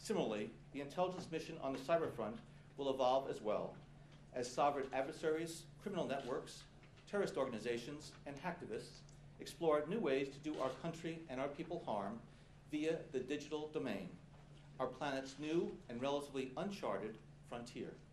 Similarly, the intelligence mission on the cyber front will evolve as well, as sovereign adversaries, criminal networks, terrorist organizations, and hacktivists explore new ways to do our country and our people harm via the digital domain, our planet's new and relatively uncharted frontier.